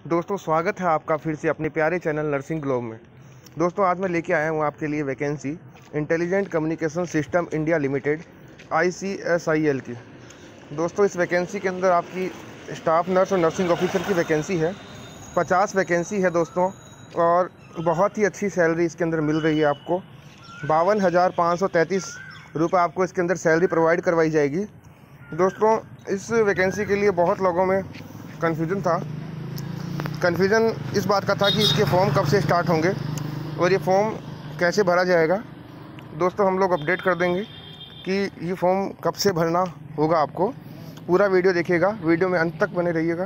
दोस्तों स्वागत है आपका फिर से अपने प्यारे चैनल नर्सिंग ग्लोब में। दोस्तों आज मैं लेके आया हूँ आपके लिए vacancy intelligent communication system India limited ICSIL की। दोस्तों इस वैकेंसी के अंदर आपकी स्टाफ नर्स और नर्सिंग ऑफिसर की वैकेंसी है। 50 वैकेंसी है दोस्तों, और बहुत ही अच्छी सैलरी इसके अंदर मिल रही है आपको। 52,533 रुपये आपको इसके अंदर सैलरी प्रोवाइड करवाई जाएगी। दोस्तों इस वैकेंसी के लिए बहुत लोगों में कन्फ्यूज़न इस बात का था कि इसके फॉर्म कब से स्टार्ट होंगे और ये फॉर्म कैसे भरा जाएगा। दोस्तों हम लोग अपडेट कर देंगे कि ये फॉर्म कब से भरना होगा। आपको पूरा वीडियो देखिएगा, वीडियो में अंत तक बने रहिएगा।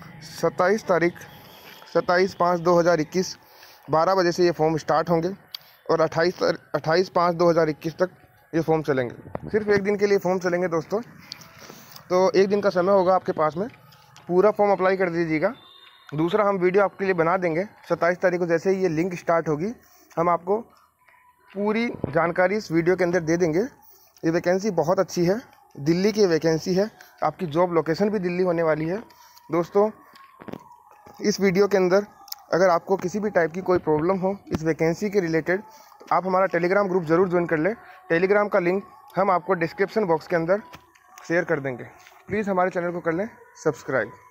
27/5/2021 12 बजे से ये फॉर्म स्टार्ट होंगे और 28/5/2021 तक ये फॉर्म चलेंगे। सिर्फ एक दिन के लिए फॉर्म चलेंगे दोस्तों, तो एक दिन का समय होगा आपके पास में, पूरा फॉर्म अप्लाई कर दीजिएगा। दूसरा हम वीडियो आपके लिए बना देंगे 27 तारीख को, जैसे ही ये लिंक स्टार्ट होगी हम आपको पूरी जानकारी इस वीडियो के अंदर दे देंगे। ये वैकेंसी बहुत अच्छी है, दिल्ली की वैकेंसी है, आपकी जॉब लोकेशन भी दिल्ली होने वाली है। दोस्तों इस वीडियो के अंदर अगर आपको किसी भी टाइप की कोई प्रॉब्लम हो इस वैकेंसी के रिलेटेड, तो आप हमारा टेलीग्राम ग्रुप ज़रूर ज्वाइन कर लें। टेलीग्राम का लिंक हम आपको डिस्क्रिप्शन बॉक्स के अंदर शेयर कर देंगे। प्लीज़ हमारे चैनल को कर लें सब्सक्राइब।